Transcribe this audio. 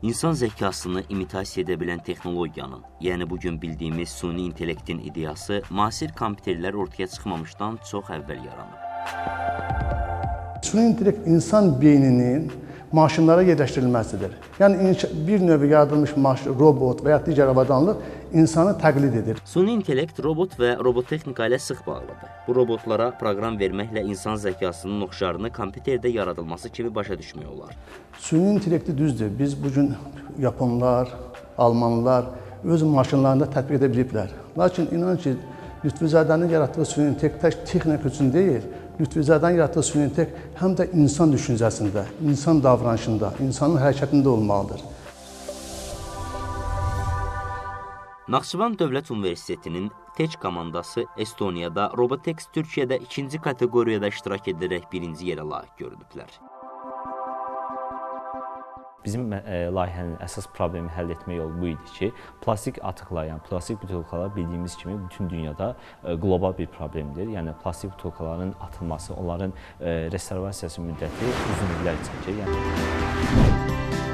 İnsan zəkasını imitasiya edə bilən texnologiyanın, yəni bugün bildiyimiz süni intellektin ideyası müasir kompüterlər ortaya çıxmamışdan çox əvvəl yaranıb. Süni intellekt insan beyninin maşınlara yerləşdirilməsidir. Yəni bir növ yaradılmış robot və ya digər avadanlıq insanı təqlid edir. Süni intellekt robot və robotexnika ilə sıx bağlıdır. Bu robotlara proqram verməklə insan zəkasının oxşarını kompüterdə yaradılması kimi başa düşmək olar. Süni intellekti düzdür. Biz bugün Yaponlar, Almanlar öz maşınlarında tətbiq edə biliblər. Lakin inan ki, Lütfüzadənin yaratdığı süni intellekt tək texnika üçün deyil, Lütfüzadənin yaratdığı süni intellekt həm də insan düşüncəsində, insan davranışında, insanın hərəkətində olmalıdır. Naxçıvan Dövlət Universitetinin TEC komandası Estoniyada, Robotex Türkiyədə ikinci kateqoriyada iştirak edərək birinci yerə layiq görülüblər. Bizim layihənin əsas problemi həll etmək yolu bu idi ki, plastik atıqlar, yəni plastik butulkalar bildiyimiz kimi bütün dünyada qlobal bir problemdir. Yəni plastik butulkaların atılması, onların restorasiyası müddəti uzun illər çəkir.